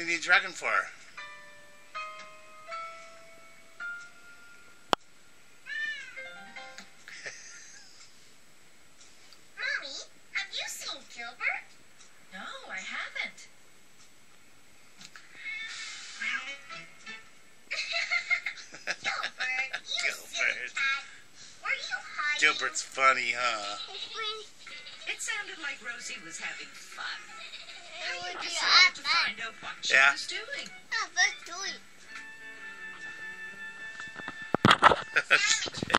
need Dragon for? Mommy, have you seen Gilbert? No, I haven't. Gilbert, you silly Gilbert. cat. Were you hiding? Gilbert's funny, huh? It sounded like Rosie was having fun. Would I you decided to have find out what she Yeah. was doing. Let's do it.